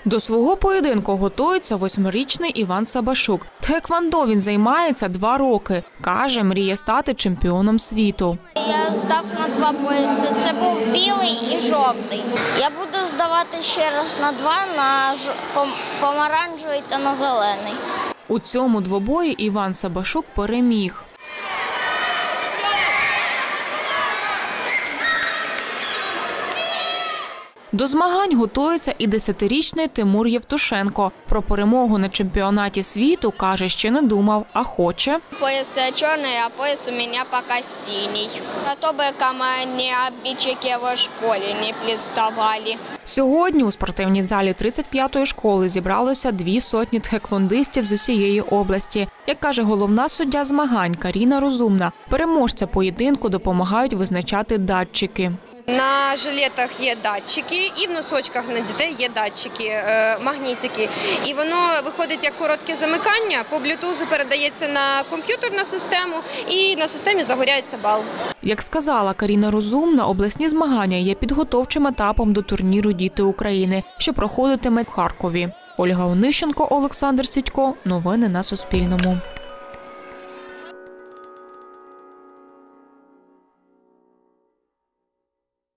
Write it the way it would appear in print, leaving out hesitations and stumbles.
До свого поєдинку готується 8-річний Іван Сабашук. Тхеквондо він займається 2 роки. Каже, мріє стати чемпіоном світу. Я здав на 2 пояси. Це був білий і жовтий. Я буду здавати ще раз на 2, на помаранчевий та на зелений. У цьому двобої Іван Сабашук переміг. До змагань готується і 10-річний Тимур Євтушенко. Про перемогу на чемпіонаті світу, каже, ще не думав, а хоче. Пояс чорний, а пояс у мене поки синій. А то би ні обидчики в школі не приставали. Сьогодні у спортивній залі 35-ї школи зібралося 200 тхеквондистів з усієї області. Як каже головна суддя змагань Каріна Розумна, переможця поєдинку допомагають визначати датчики. На жилетах є датчики і в носочках на дітей є датчики, магнітики. І воно виходить як коротке замикання, по блютузу передається на комп'ютерну систему і на системі загоряється бал. Як сказала Каріна Розумна, обласні змагання є підготовчим етапом до турніру «Діти України», що проходитиме в Харкові. Ольга Онищенко, Олександр Сідько. Новини на Суспільному.